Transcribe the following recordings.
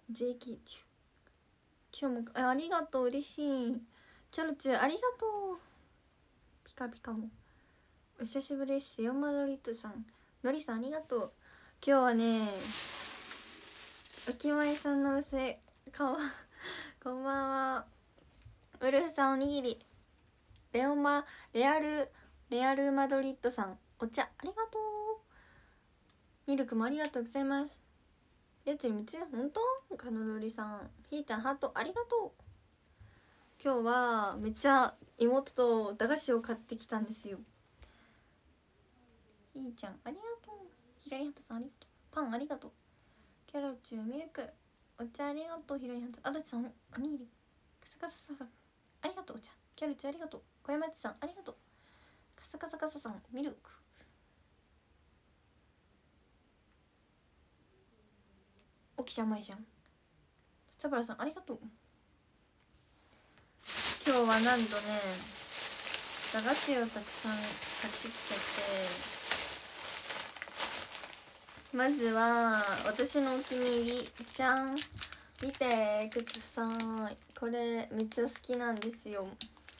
税金中今日もありがとう、嬉しい。キャロチュありがとう。ピカピカもお久しぶりです。ヨンマロリットさん、ノリさんありがとう。今日はね、おきまいさんの娘こんばんは。ウルフさんおにぎり、レアルマドリッドさんお茶ありがとう。ミルクもありがとうございます。やつに夢中本当。カノロリさん、ひーちゃんハートありがとう。今日はめっちゃ妹と駄菓子を買ってきたんですよ。ひーちゃんありがとう。ひらりはとさんありがとう。パンありがとう。キャロチューミルクお茶ありがとう。ひらりはとあだちさんおにぎりカサカサさんありがとう。お茶キャロチューありがとう。小山内さんありがとう。カサカサカサさんミルクおきちゃんまいじゃん。サブラさんありがとう。今日はなんとね駄菓子をたくさん買ってきちゃって、まずは私のお気に入りじゃん、見てください。これめっちゃ好きなんですよ。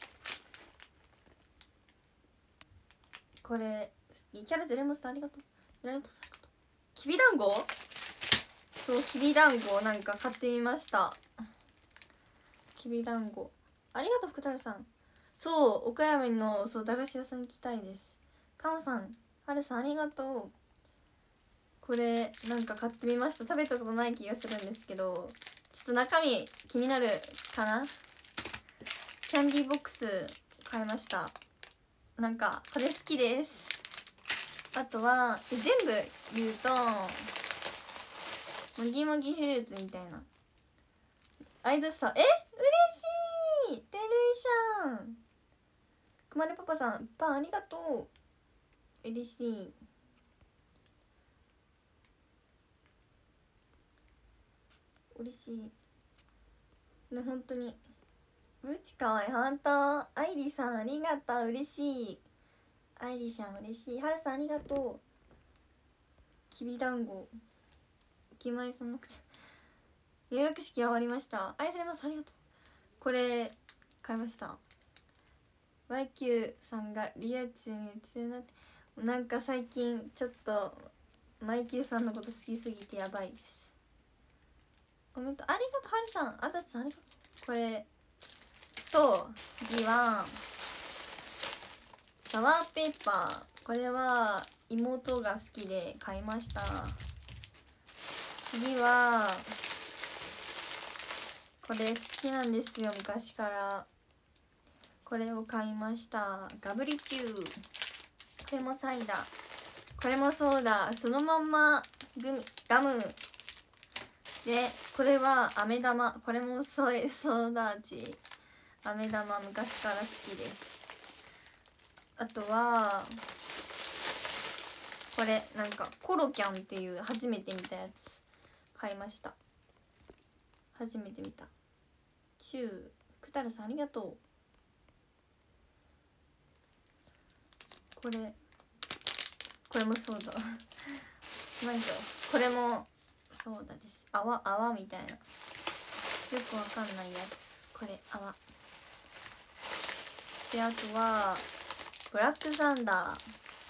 これキャラジュレモンスターありがとう。ありがとう。きびだんご、そうきびだんごなんか買ってみました。きびだんごありがとう。福太郎さん、そう岡山のそう駄菓子屋さん行きたいです。かんさん、はるさんありがとう。これなんか買ってみました。食べたことない気がするんですけど、ちょっと中身気になるかな。キャンディーボックス買いました。なんかこれ好きです。あとは全部言うともぎもぎフルーツみたいなアイドスター、嬉しい。てるいしゃん、くまるパパさんパンありがとう。嬉しい。嬉しいね、本当に。うちかわいい、ほんと。アイリさんありがとう、嬉しい。アイリさん嬉しい。はるさんありがとう。きびだんご、きまいさんの口入学式終わりました。愛されます、ありがとう。これ買いました。 YQ さんがリア充に夢中になって、なんか最近ちょっとマイキューさんのこと好きすぎてやばいです。コメントありがとう。はるさん、あだちさんありがとう。これと次はサワーペーパー、これは妹が好きで買いました。次はこれ好きなんですよ、昔から。これを買いました。ガブリチュー、これもサイダー、これもソーダ、そのまんまガムで、これは飴玉、これもソーダ味。飴玉昔から好きです。あとはこれなんかコロキャンっていう初めて見たやつ買いました。初めて見た。チュー、クタルさんありがとう。これもそうだなんかこれもそうだです。泡みたいな、よくわかんないやつ。これ泡で、あとはブラックサンダー、あ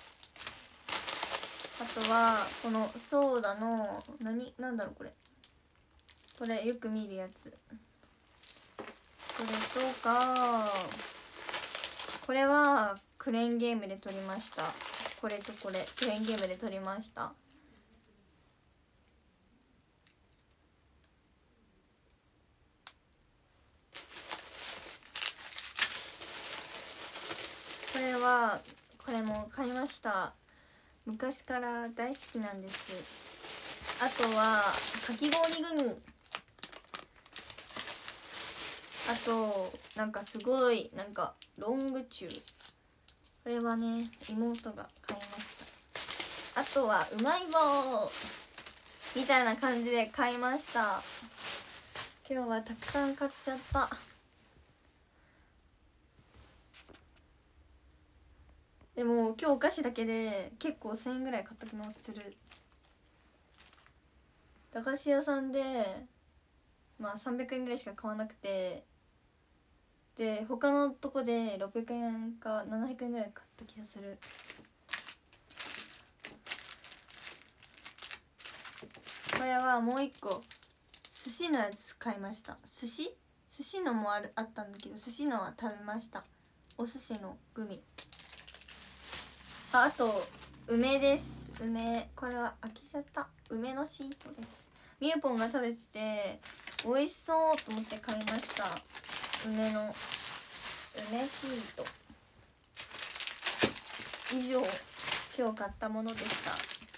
とはこのソーダのなんだろう、これよく見るやつ。これとか、これはクレーンゲームで撮りました。これとこれクレーンゲームで撮りました。これも買いました。昔から大好きなんです。あとはかき氷グミ、あとなんかすごいなんかロングチュー、これはね妹が買いました。あとはうまい棒みたいな感じで買いました。今日はたくさん買っちゃった。でも今日お菓子だけで結構1000円ぐらい買った気もする。駄菓子屋さんでまあ300円ぐらいしか買わなくて、で他のとこで600円か700円ぐらい買った気がする。これはもう一個寿司のやつ買いました。寿司のもあったんだけど、寿司のは食べました。お寿司のグミ。あと梅です。梅、これは開けちゃった。梅のシートです。みゆぽんが食べてて美味しそうと思って買いました。梅の梅シート。以上、今日買ったものでした。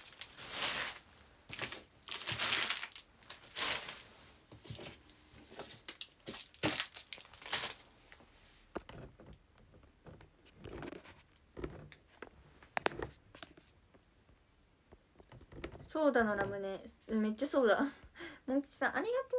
ソーダのラムネ、めっちゃそうだ。モン吉さんありがと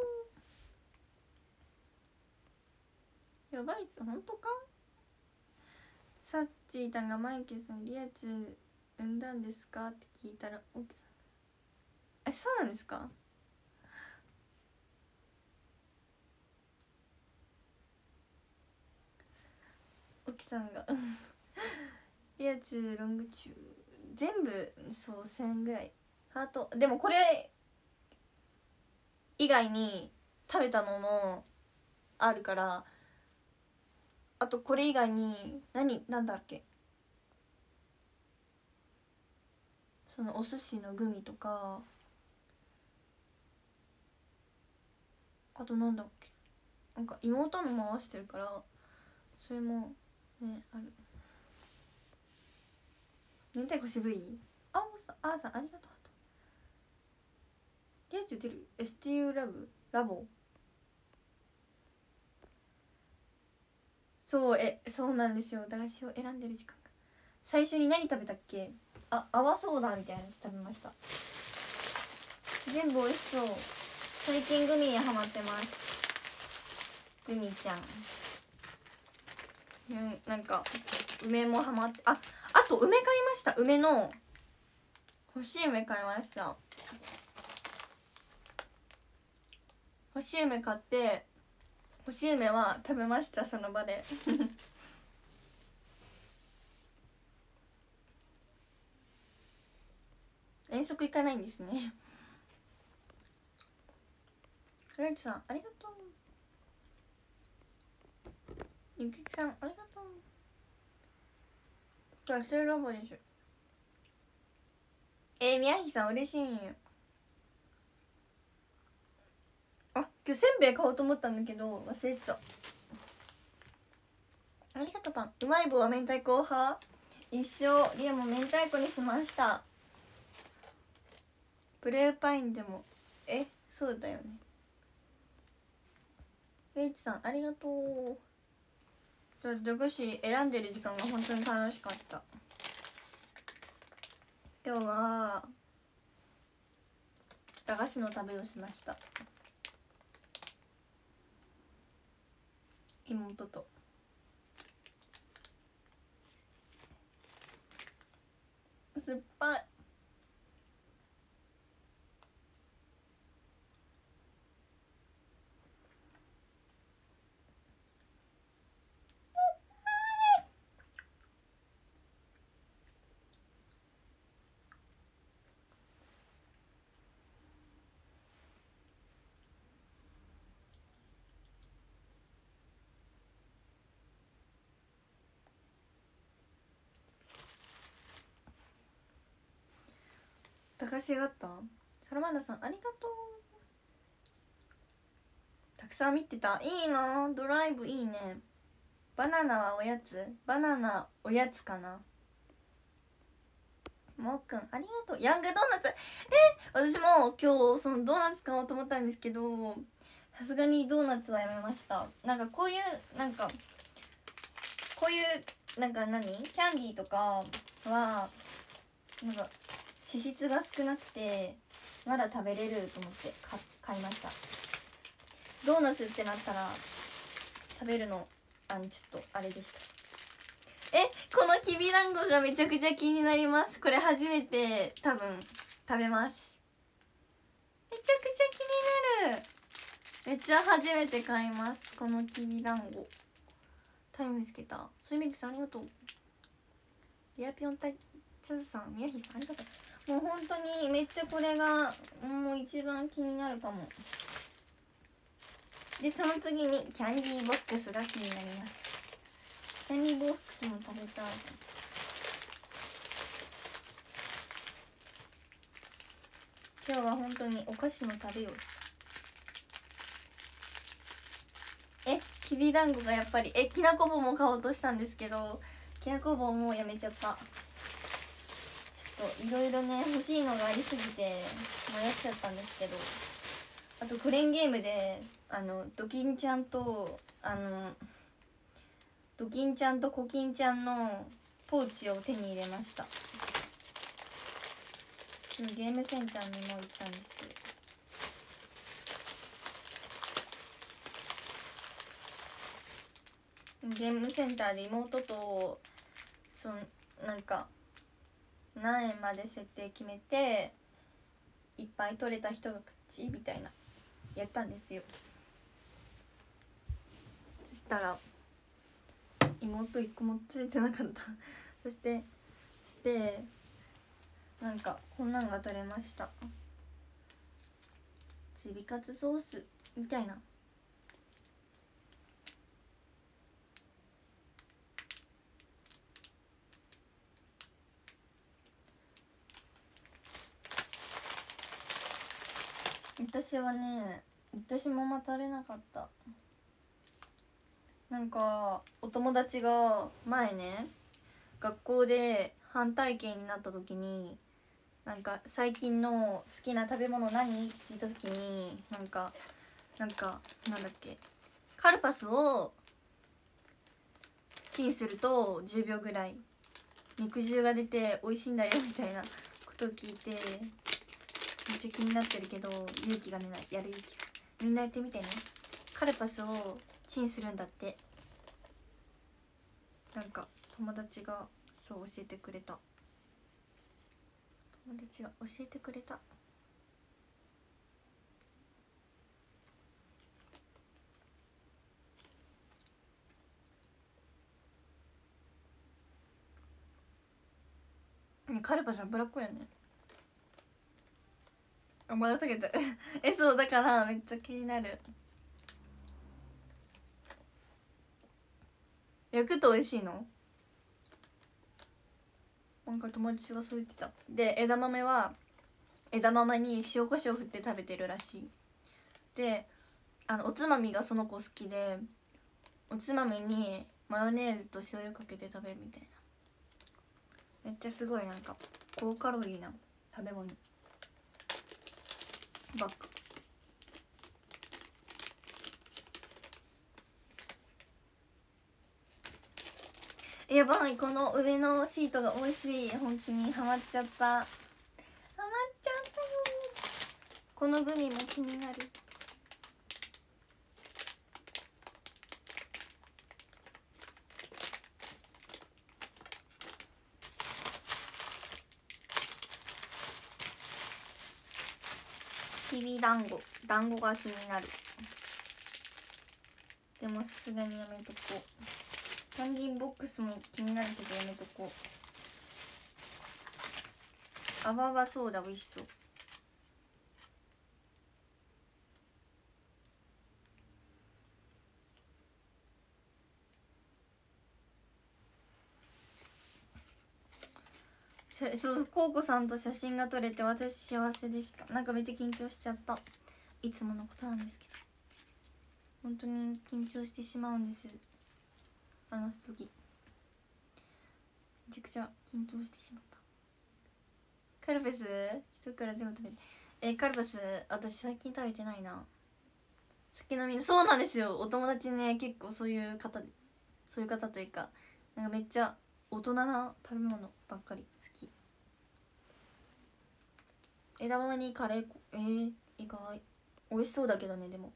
う。やばいっす、本当か。サッチーたんがマイケルさんリアチュ産んだんですかって聞いたら奥さん、そうなんですか。奥さんがリアチュロングチュ全部そう1000ぐらい。ハートでもこれ以外に食べたのもあるから、あとこれ以外になんだっけ、そのお寿司のグミとか、あとなんだっけ、なんか妹のも合わせてるから、それもねある。明太子渋い。あーさんありがとう。リア充出る STU ラボ。そうなんですよ。駄菓子を選んでる時間が。最初に何食べたっけ。泡ソーダみたいなやつ食べました。全部美味しそう。最近グミにハマってます。グミちゃん。なんか梅もハマって、あと梅買いました。梅の干し梅買いました。干し梅買って、干し梅は食べました、その場で遠足行かないんですね。フレンチさんありがとう。ゆききさんありがとう。学生ラボでしょ。宮城さん嬉しい。今日せんべい買おうと思ったんだけど忘れてた。ありがとう。パンうまい棒は明太子派。一緒。リアも明太子にしました。ブルーパインでもそうだよね。レイチさんありがとう。駄菓子選んでる時間が本当に楽しかった。今日は駄菓子の旅をしました。妹と。酸っぱい。駄菓子があった。サラマンダさんありがとう。たくさん見てた。いいな、ドライブいいね。バナナはおやつ。バナナおやつかな。もっくんありがとう。ヤングドーナツ私も今日そのドーナツ買おうと思ったんですけど、さすがにドーナツはやめました。なんかこういうなんか何キャンディーとかはなんか脂質が少なくてまだ食べれると思って買いました。ドーナツってなったら食べるのちょっとあれでした。このきびだんごがめちゃくちゃ気になります。これ初めて多分食べます。めちゃくちゃ気になる。 めっちゃ初めて買います、このきびだんご。タイム見つけた。ソイミルクさんありがとう。リアピョンタイチャズさん、宮城さんありがとう。もう本当にめっちゃこれがもう一番気になるかも。でその次にキャンディーボックスが気になります。キャンディーボックスも食べたい。今日は本当にお菓子の旅をした。きびだんごがやっぱりきなこ棒も買おうとしたんですけど、きなこ棒もうやめちゃった。ちょっといろいろね欲しいのがありすぎて迷っちゃったんですけど、あとクレーンゲームでドキンちゃんとドキンちゃんとコキンちゃんのポーチを手に入れました。ゲームセンターにも行ったんです。ゲームセンターで妹となんか何円まで設定決めていっぱい取れた人が勝ちみたいなやったんですよ。そしたら妹一個もついてなかったそしてなんかこんなのが取れました。チビカツソースみたいな。私はね、私もまたれなかった。なんかお友達が前ね、学校で反対形になった時になんか最近の好きな食べ物何って聞いた時になんだっけ、カルパスをチンすると10秒ぐらい肉汁が出て美味しいんだよみたいなことを聞いて、めっちゃ気になってるけど勇気が出ない。やる勇気が。みんなやってみてね。カルパスをチンするんだって。なんか友達がそう教えてくれた。友達が教えてくれた。カルパスはブラックやね。あ、まだ溶けたそうだからめっちゃ気になる。焼くと美味しいの？なんか友達がそう言ってた。で枝豆は枝豆に塩コショウ振って食べてるらしい。でおつまみがその子好きで、おつまみにマヨネーズと醤油かけて食べるみたいな。めっちゃすごいなんか高カロリーな食べ物ばっか。やばい、この上のシートが美味しい。本当にハマっちゃった。ハマっちゃったよ。このグミも気になる。きびだんごが気になる。でもさすがにやめとこう。キャンディーボックスも気になるけどやめとこう。あわわそうだ、美味しそう。そう、コウコさんと写真が撮れて私幸せでした。なんかめっちゃ緊張しちゃった。いつものことなんですけど本当に緊張してしまうんです。時めちゃくちゃ緊張してしまった。カルパス一から全部食べて。カルパス私最近食べてないな。酒飲み。そうなんですよ。お友達ね結構そういう方というか、なんかめっちゃ大人な食べ物ばっかり好き。枝豆にカレー粉、意外美味しそうだけどね。でも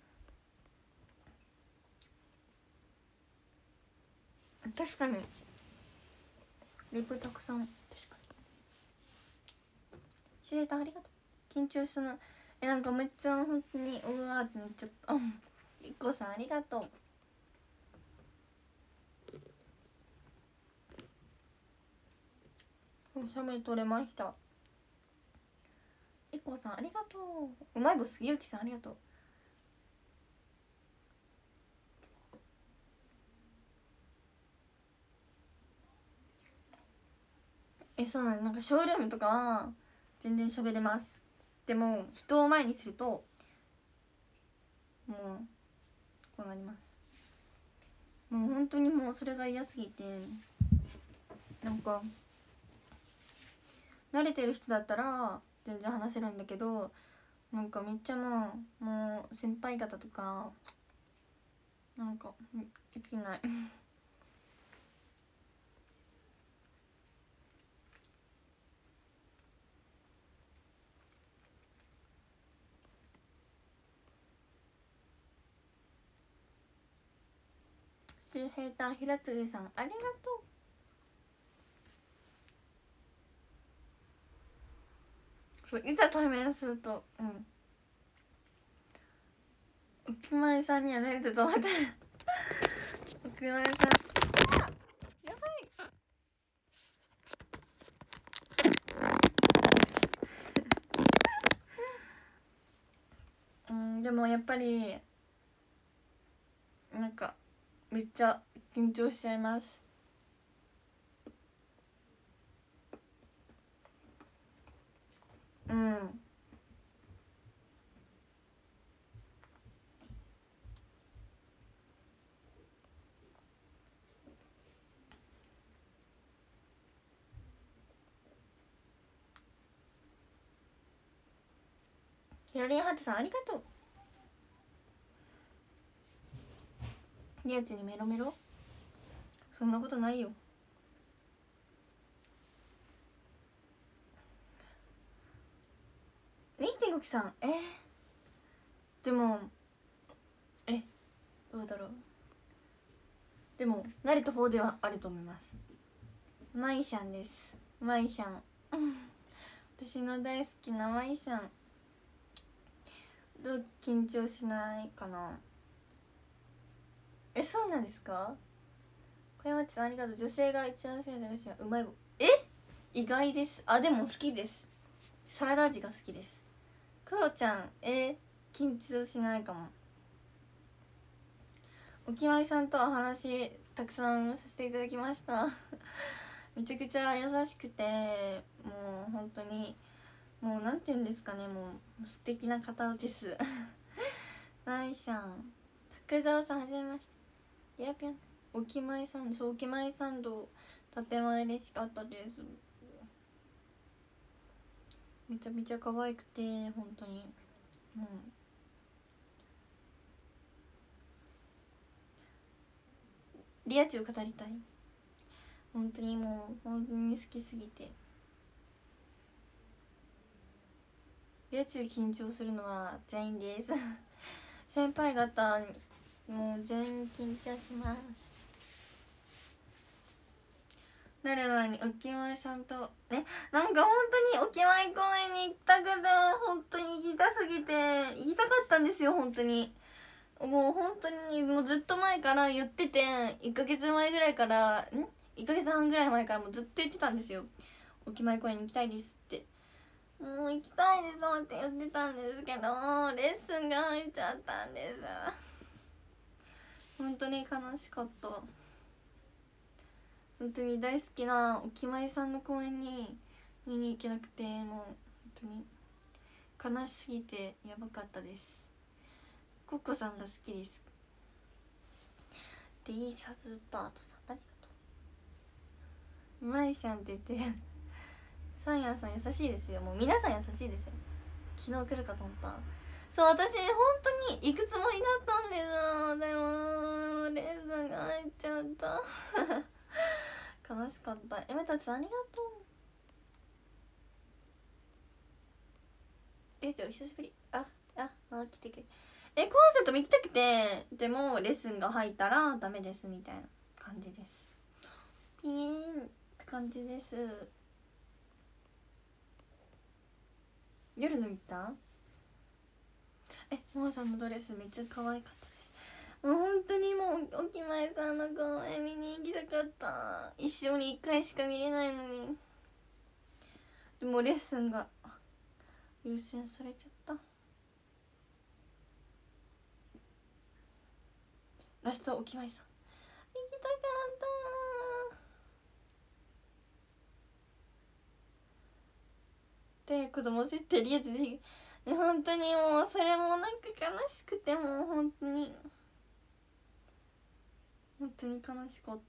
確かにレポたくさん。確かにシュレーターありがとう。緊張する。 なんかめっちゃ本当にうわーってなっちゃった。いっこさんありがとう。写メ撮れました。いっこさんありがとう。うまい棒杉ゆきさんありがとう。そうなんかショールームとかは全然喋れます。でも人を前にするともうこうなります。もう本当にもうそれが嫌すぎて、なんか慣れてる人だったら全然話せるんだけど、なんかめっちゃもう先輩方とかなんかできない。周平太平鶴さんありがとう。そういざ対面すると沖前さんには慣れてと思って沖前さんやばいでもやっぱりなんかめっちゃ緊張しちゃいます。ヒロリンハットさんありがとう。リアチにメロメロ、そんなことないよ。2.5期さんでもどうだろう。でも慣れた方ではあると思います。マイシャンです。マイシャン私の大好きなマイシャン。どう緊張しないかな。そうなんですか。小山地さんありがとう。女性が一番好きな駄菓子はうまい棒。意外です。でも好きです。サラダ味が好きです。クロちゃん緊張しないかも。沖前さんとは話たくさんさせていただきましためちゃくちゃ優しくて、もう本当にもうなんて言うんですかね、もう素敵な方ですマイシャン、拓蔵さんはじめまして。やぴゃん、沖前さん、沖前さんととても嬉しかったです。めちゃめちゃ可愛くて本当にリア充語りたい。本当にもう本当に好きすぎて。リア充緊張するのは全員です先輩方もう全員緊張します。なる前に沖前さんとなんか本当に沖前公園に行きたくて、本当に行きたすぎて言いたかったんですよ。本当にもう本当にもうずっと前から言ってて、1ヶ月前ぐらいから1ヶ月半ぐらい前からもうずっと言ってたんですよ。沖前公園に行きたいですって。もう行きたいですって言ってたんですけど、レッスンが入っちゃったんです。本当に悲しかった。本当に大好きな沖前さんの公演に見に行けなくて、もう本当に悲しすぎてやばかったです。コッコさんが好きです。D サズバートさんありがとう。マイシャンって言ってるサンヤさん優しいですよ。もう皆さん優しいですよ。昨日来るかと思った。そう、私本当に行くつもりだったんですよ。でもレッスンが入っちゃった悲しかった。エメタさんありがとう。じゃあ久しぶり。来てくれ。コンサートも行きたくて、でもレッスンが入ったらダメですみたいな感じです。ピーンって感じです。夜の行ったももさんのドレスめっちゃ可愛かったです。もう本当にもうおきまえさんの公演見に行きたかった。一生に1回しか見れないのに。でもレッスンが優先されちゃった。ラストおきまえさん行きたかったで、子供設定リアルで、本当にもうそれもなんか悲しくて、もう本当に悲しかった。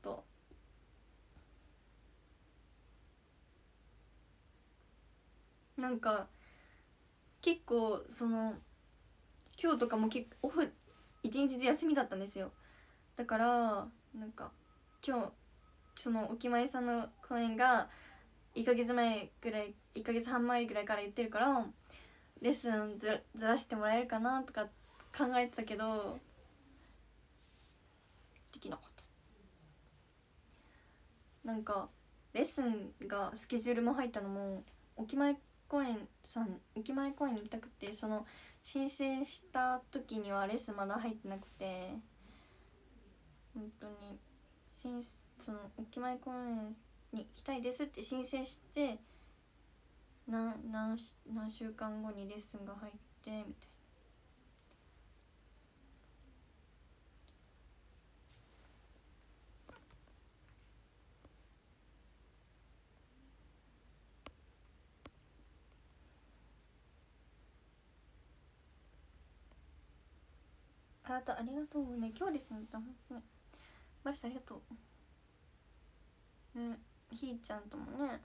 なんか結構今日とかもオフ一日中休みだったんですよ。だからなんか今日おきまえさんの公演が1ヶ月前ぐらい、1ヶ月半前ぐらいから言ってるから、レッスンずらしてもらえるかなとか考えてたけどできなかった。なんかレッスンがスケジュールも入ったのもおきまえ公園に行きたくて、申請した時にはレッスンまだ入ってなくて、本当におきまえ公園に行きたいですって申請して何週間後にレッスンが入ってみたいな。ありがとうね。今日レッスンだった。本当にバリスありがとうね。ひーちゃんともね。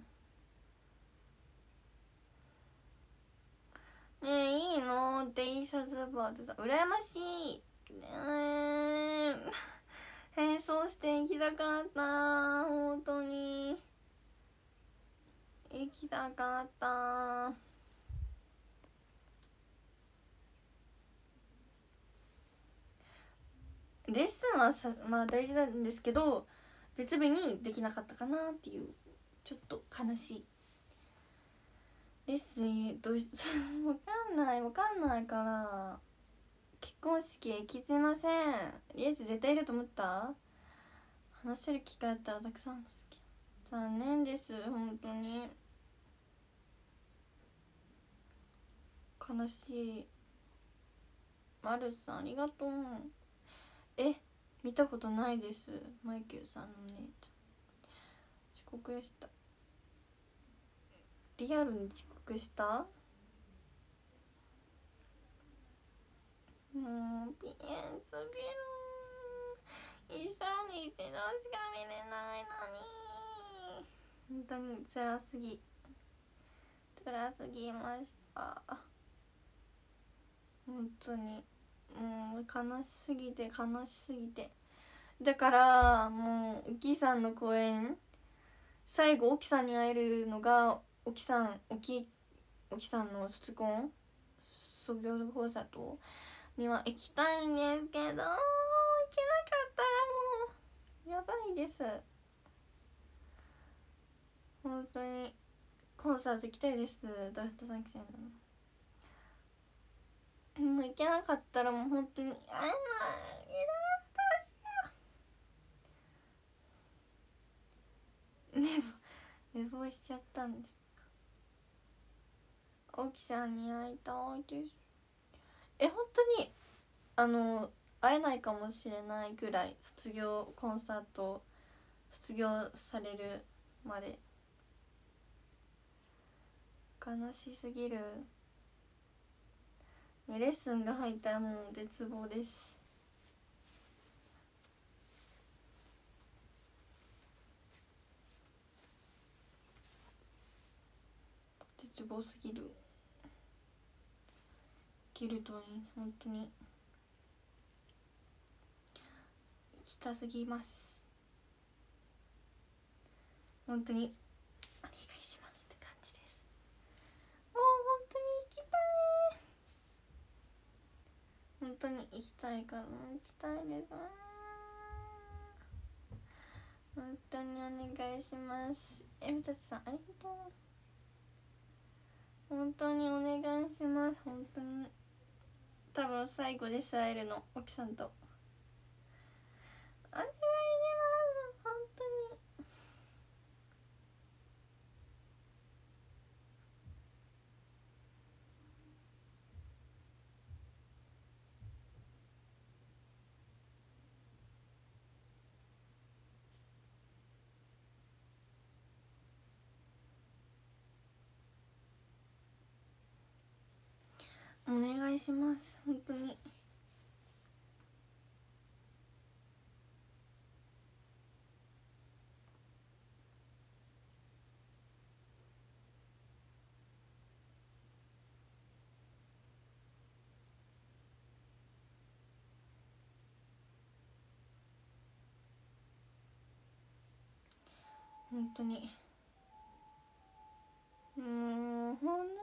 ねえいいの T シャツバーってさ、羨ましい。変装して行きたかった。本当に行きたかった。レッスンはまあ大事なんですけど、別日にできなかったかなっていう、ちょっと悲しい。レッスンわかんないから結婚式行けてません。リエズ絶対いると思った。話せる機会あったらたくさん好き。残念です、本当に悲しい。マルさんありがとう。見たことないです。マイケルさんの姉ちゃん遅刻した。リアルに遅刻した。ピエンすぎる。一緒に一度しか見れないのに本当に辛すぎました。本当にもう悲しすぎてだからもうおきさんの公演、最後おきさんに会えるのがおきさんの卒業コンサートには行きたいんですけど、行けなかったらもうやばいです。本当にコンサート行きたいです。ドラフト3期生のもう行けなかったらもう本当に会えない。寝坊しちゃったんです。大木さんに会いたいです。本当に会えないかもしれないぐらい、卒業されるまで悲しすぎる。レッスンが入ったらもう絶望です。絶望すぎる。いけるといい。本当に行きたすぎます。本当にお願いしますって感じです。もう本当に行きたい。本当に行きたいから行きたいです。本当にお願いします。みたちさんありがとう。本当にお願いします。本当に多分最後です会えるの奥さんと。お願いします本当に。お願いします本当に。本当にもう本当にやばい。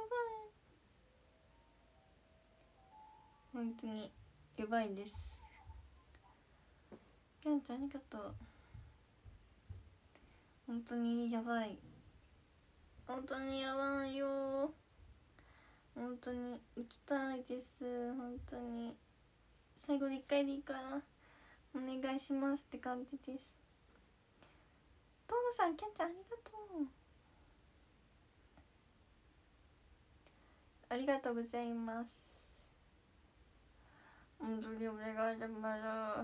本当にやばいです。きゃんちゃんありがとう。本当にやばい。本当にやばいよ。本当に行きたいです。本当に最後で1回でいいからお願いしますって感じです。トーノさん、きゃんちゃんありがとう。ありがとうございます。本当にお願いします。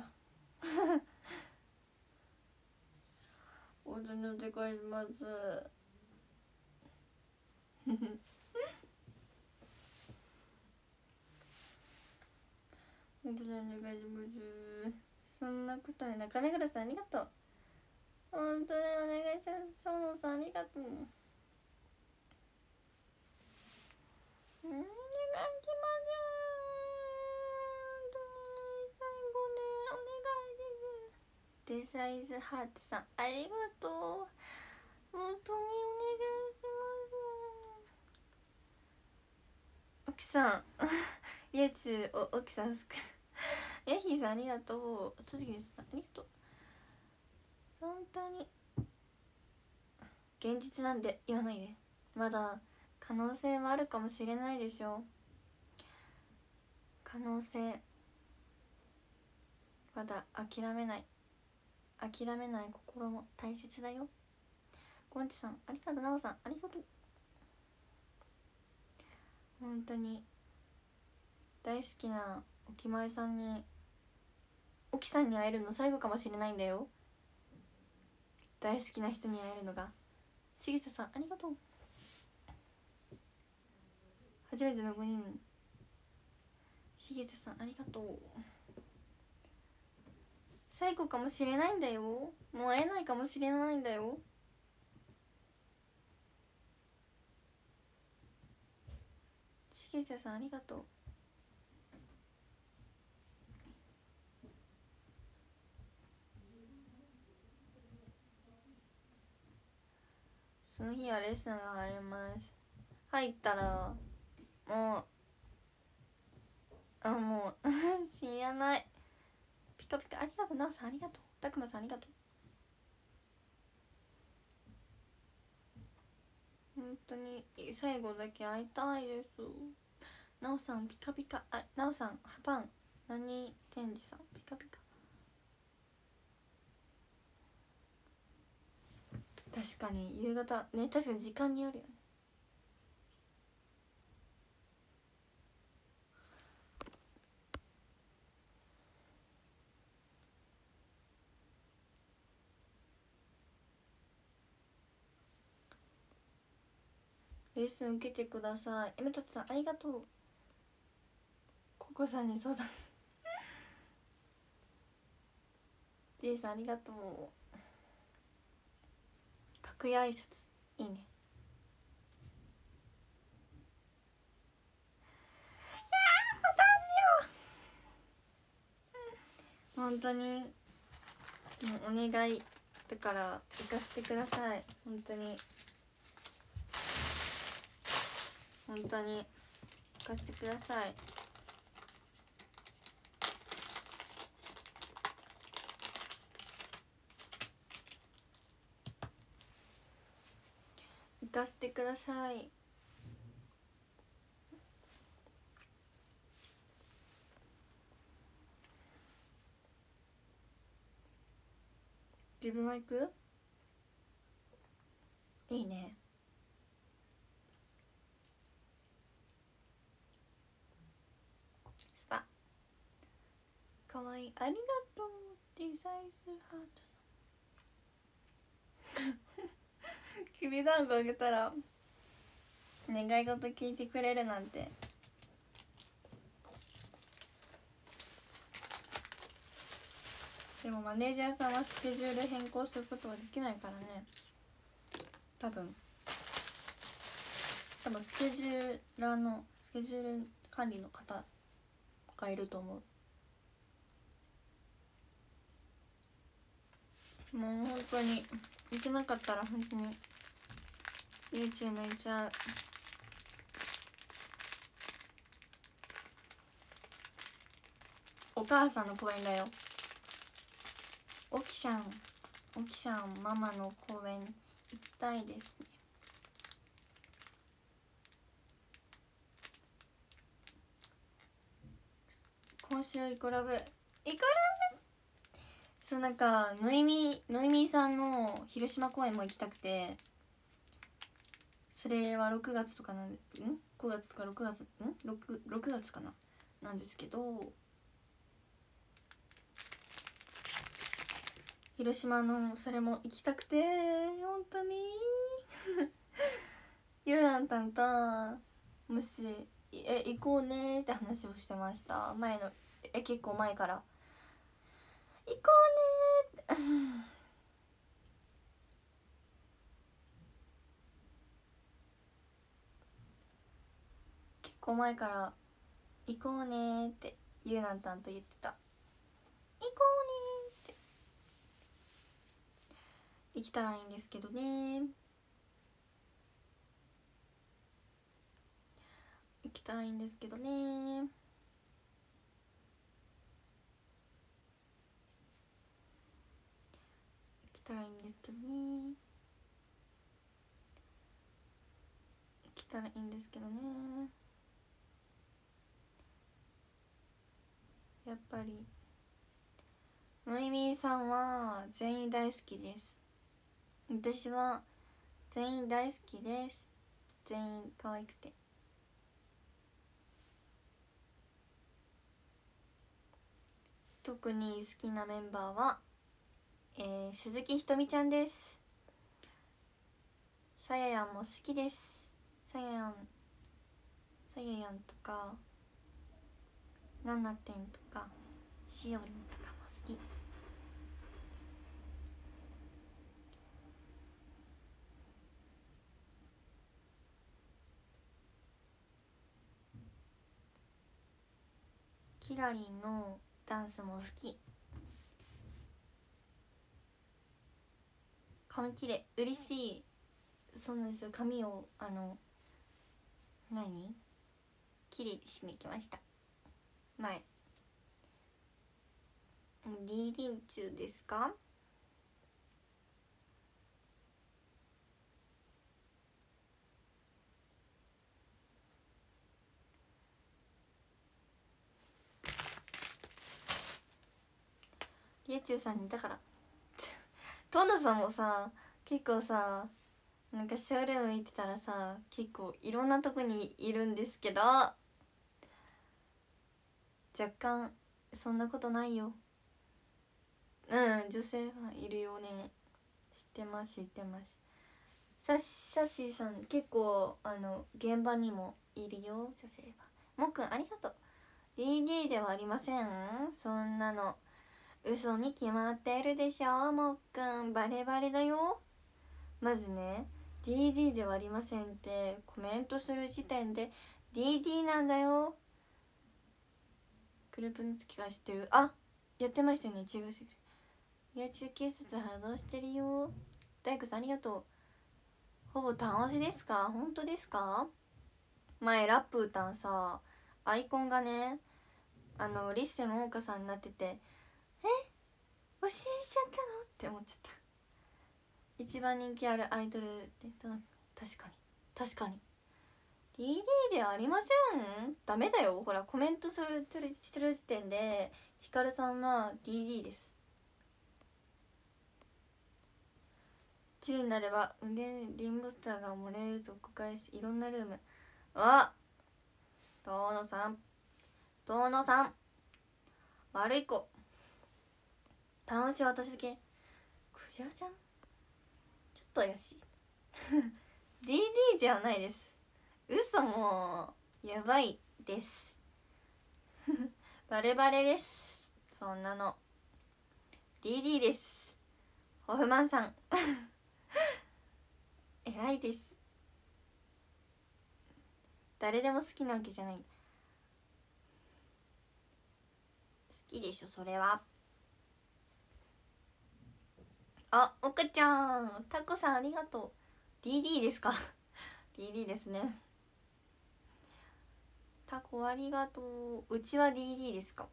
本当にお願いします。本当にお願いします。そんなことに中目黒さんありがとう。本当にお願いします。ソノさんありがとう。お願いします。最後ねお願いです。デサイズハートさんありがとう。本当にお願いします。奥さんイエツお奥さんすくヤヒーさんありがとう。つづきさんありがとう。本当に現実なんで言わないで。まだ可能性はあるかもしれないでしょ。可能性まだ諦めない心も大切だよ。ゴンチさんありがとう。ナオさんありがとう。本当に大好きな沖前さんに沖さんに会えるの最後かもしれないんだよ。大好きな人に会えるのが。しげささんありがとう。初めての5人。しげさんありがとう。最後かもしれないんだよ。もう会えないかもしれないんだよ。しげさんありがとう。その日はレッスンが入ります。入ったらもう知らない。ピカピカありがとう。なおさんありがとう。たくまさんありがとう。本当に最後だけ会いたいです。なおさんピカピカ。なおさんハパン何天智さんピカピカ。確かに夕方ね。確かに時間によるよね。レッスン受けてください。エメタツさんありがとう。ココさんに相談ジェイさんありがとう。楽屋挨拶いいね。本当にもうお願いだから行かせてください。本当に本当に行かせてください。行かせてください。 自分は行く？いいね。スパかわいい、ありがとう。デザイスハートさんきびだんごあげたら願い事聞いてくれるなんて。でもマネージャーさんはスケジュール変更することはできないからね。多分スケジュール管理の方がいると思う。もう本当に行けなかったら本当に YouTube 泣いちゃう。お母さんの公園だよ。おきちゃんママの公園行きたいですね。今週イコラブそう、なんかノイミーさんの広島公演も行きたくて、それは6月とか5月とか6月6月かななんですけど、広島のそれも行きたくて、本当にゆうなんたんともし行こうねって話をしてました。結構前から行こうねって結構前から行こうねってゆうなんたんと言ってた。行こうねって行きたらいいんですけどね。行きたらいいんですけどね。行きたらいいんですけどね。行きたらいいんですけどね。やっぱりノイミーさんは全員大好きです。私は全員大好きです。全員可愛くて。特に好きなメンバーは、鈴木ひとみちゃんです。さややんも好きです。さややんとかななてんとかしおりんとかも好き。キラリンのダンスも好き。髪きれい、嬉しい。そうなんですよ、髪をきれいにしに来ました。前リーリン中ですか？リエチュウさんにだからトンナさんもさ、結構さ、なんかショールーム行ってたらさ、結構いろんなとこにいるんですけど、若干そんなことないよ。女性はいるよね。知ってます。シャッシーさん結構現場にもいるよ、女性は。もっくんありがとう。 DD ではありません、そんなの嘘に決まってるでしょ。もっくんバレバレだよ。まずね、 DD ではありませんってコメントする時点で DD なんだよ。グループの時から知ってる。あ、やってましたよね。違う。いや、中継室波動してるよ。大工さんありがとう。ほぼ楽しですか？本当ですか？前ラップ歌んさ、アイコンがね、リッセも岡さんになってて、教えしちゃったのって思っちゃった。一番人気あるアイドルって確かに DD ではありません。ダメだよ、ほらコメントする時点でヒカルさんは DD です。 10になれば無限リンゴスターが漏れると誤解しいろんなルーム。あ、遠野さん悪い子。楽しい私だけクジラちゃんちょっと怪しいDD ではないです。嘘もやばいですバレバレです。そんなの DD です。ホフマンさん偉いです。誰でも好きなわけじゃない。好きでしょそれは。あ、奥ちゃん、タコさんありがとう。 DD ですかDD ですね。タコありがとう。うちは DD ですか。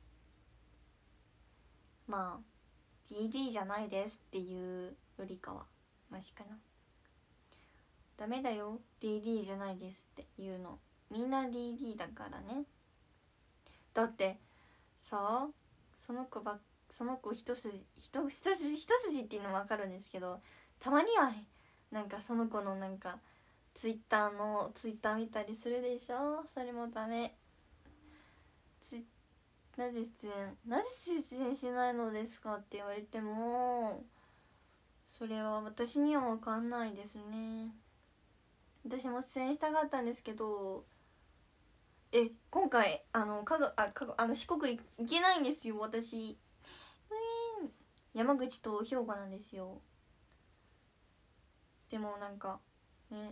まあ DD じゃないですっていうよりかはマシかな。ダメだよ DD じゃないですっていうの。みんな DD だからね。だってさあ、その子一筋っていうのも分かるんですけど、たまにはなんかその子のなんかツイッター見たりするでしょ。それもダメ。なぜ出演しないのですかって言われても、それは私には分かんないですね。私も出演したかったんですけど、今回四国行けないんですよ私。山口と兵庫なんですよ。でもなんかね、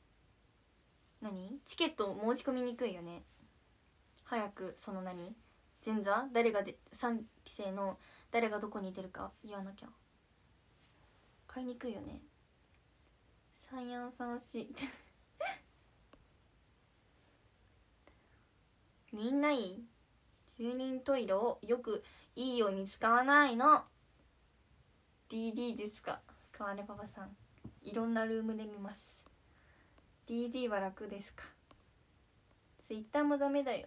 チケット申し込みにくいよね。早くその前座誰が3期生の誰がどこに出るか言わなきゃ買いにくいよね。3434みんないい住人トイレをよくいいように使わないの。 DD ですか。川根パパさん、いろんなルームで見ます。 DD は楽ですか。 Twitter もダメだよ。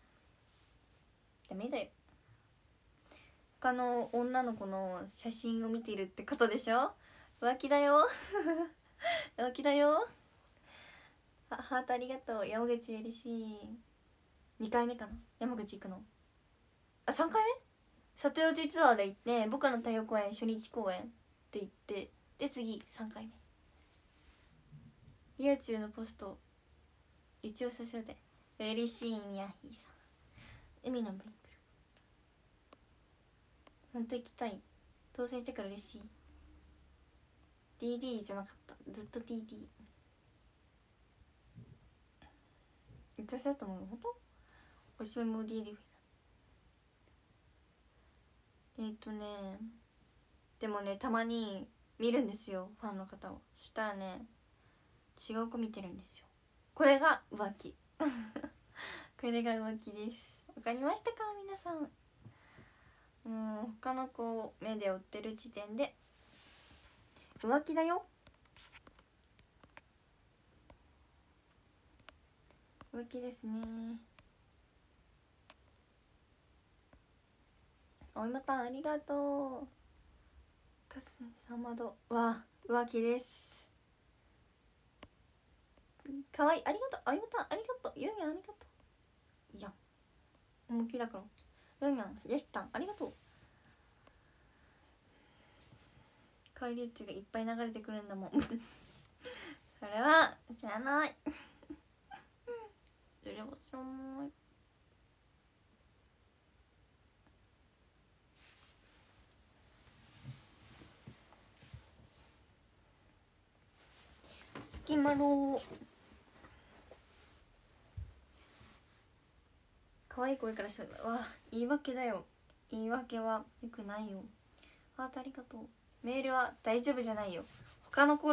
他の女の子の写真を見てるってことでしょ。浮気だよ浮気だよ。ハートありがとう。山口嬉しい。2回目かな山口行くの。3回目里寄りツアーで行って、僕の太陽公演初日公演って言って、で次3回目。リア充のポスト一応させて嬉しい。ミヤヒーさん、海のブリンクルほんと行きたい。当選してから嬉しい。 DD じゃなかった、ずっと DD。 私だと思う。ほんとおしめも DD。 でもね、たまに見るんですよファンの方を。そしたらね、違う子見てるんですよ。これが浮気これが浮気です。わかりましたか皆さん。もう他の子を目で追ってる時点で浮気だよ。浮気ですね。おいまたんありがとう。かすみさんまどは浮気です。かわいい、ありがとう。おいまたんありがとう。ゆうにゃんありがとう。いや本気だから。ゆうにゃんやしたんありがとう。帰り討ちがいっぱい流れてくるんだもんそれは知らないそれは知らない。スキマロー可愛い声からしまわ。言い訳だよ。言い訳はよくないよ。ハートありがとう。メールは大丈夫じゃないよ。他の子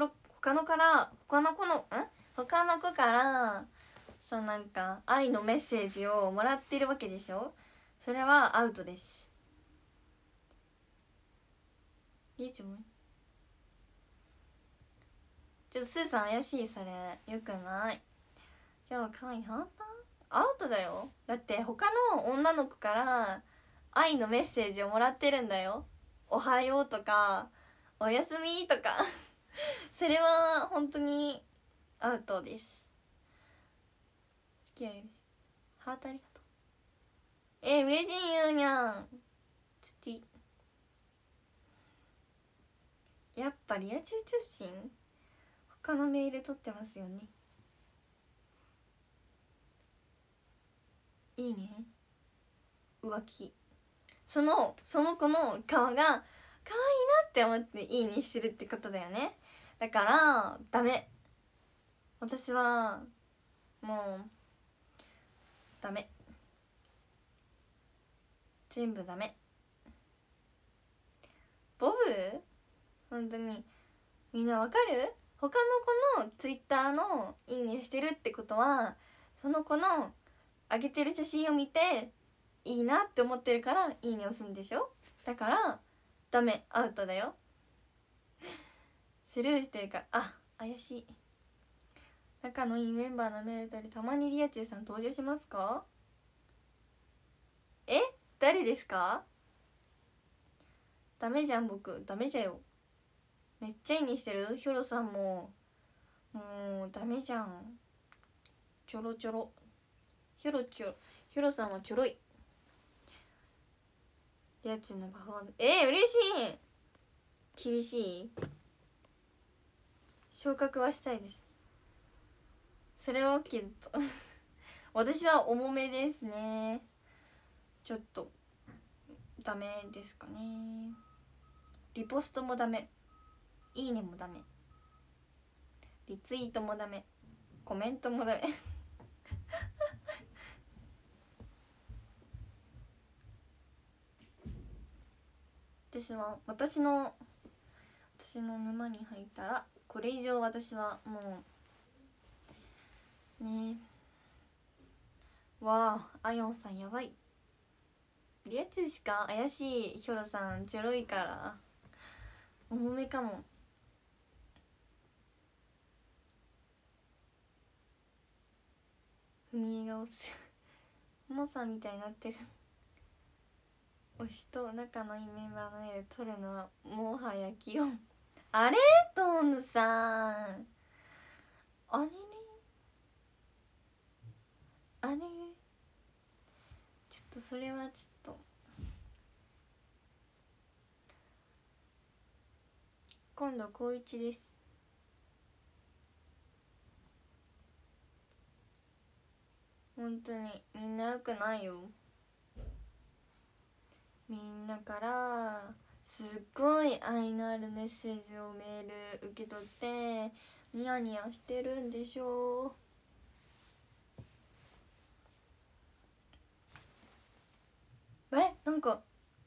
からなんか愛のメッセージをもらってるわけでしょ。それはアウトです。リーチもちょっとスーさん怪しい。それよくない。今日は可愛いハートアウトだよ。だって他の女の子から愛のメッセージをもらってるんだよ。おはようとかおやすみとかそれは本当にアウトです。ハートありがとう。嬉しいよにゃん。ちょっとやっぱリア充出身他のメール取ってますよね。いいね。浮気。その子の顔が可愛いなって思っていいねしてるってことだよね。だからダメ。私はもうダメ。全部ダメ。ボブ本当にみんなわかる？他の子のツイッターのいいねしてるってことはその子の上げてる写真を見ていいなって思ってるからいいねを押すんでしょ。だからダメ、アウトだよ。スルーしてるから。あ、怪しい。仲のいいメンバーのメールでたまにリアチュウさん登場しますか？誰ですか？ダメじゃん、僕ダメじゃよ。めっちゃいいにしてる。ヒョロさんもうダメじゃん。ちょろちょろ。ヒョロさんはちょろい。リアチュウのパフォーマンス嬉しい。厳しい。昇格はしたいです。それは OK だと私は重めですね。ちょっとダメですかね。リポストもダメ、いいねもダメ、リツイートもダメ、コメントもダメ私の沼に入ったらこれ以上私はもうね。わあ、アヨンさんやばい。リア充しか怪しい。ヒョロさんちょろいから重めかも。ふみえが押すももさんみたいになってる。推しと仲のいいメンバーの目で撮るのはもはや気温。あれトーンさん、あれね、あれちょっとそれはちょっと今度高一です。本当にみんなよくないよ。みんなからすっごい愛のあるメッセージをメール受け取ってニヤニヤしてるんでしょう。なんか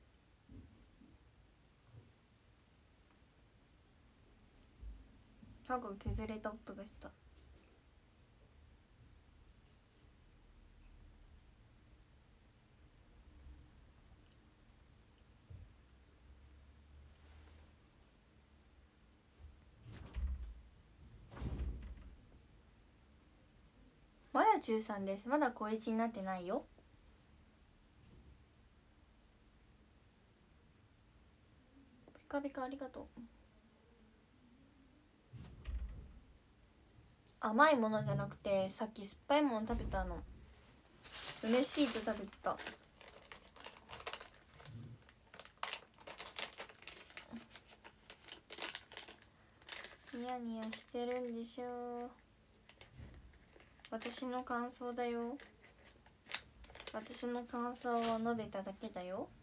歯が削れた音がした。まだ中3です。まだ高1になってないよ。ピカピカありがとう。甘いものじゃなくてさっき酸っぱいもの食べたの。梅シート食べてた。ニヤニヤしてるんでしょう。私の感想だよ。私の感想を述べただけだよ。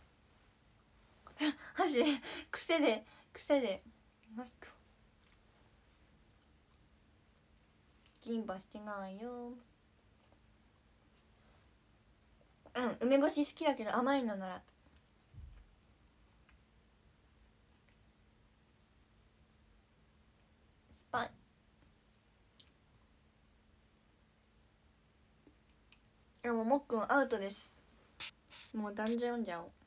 マジで癖でマスク銀歯してないよ。梅干し好きだけど甘いのなら。スパイ。でももっくんアウトです。もう男女読んじゃおう。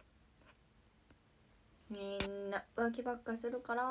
みんな浮気ばっかするから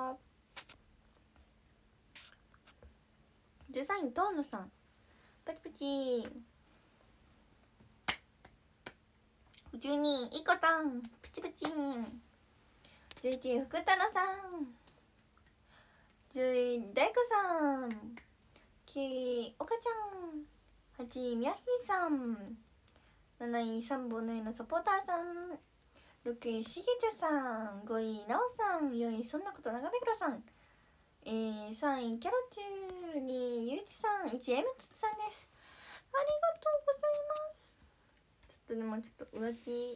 。13位トーノさんパチパチ。12位イコタンプチプチ。11位福太郎さん。 10位大工さん、9位岡ちゃん、8位みやひさん、7位3本の絵のサポーターさん、6位しげちゃさん、5位なおさん、4位そんなこと長めくろさん、3位キャロチュー、2位ゆうちさん、1位エムトさんです。ありがとうございます。ちょっとでもちょっと浮気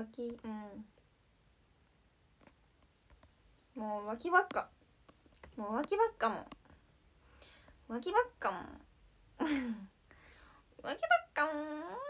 もう浮気ばっかも浮気ばっかも浮気ばっかも浮気ばっかも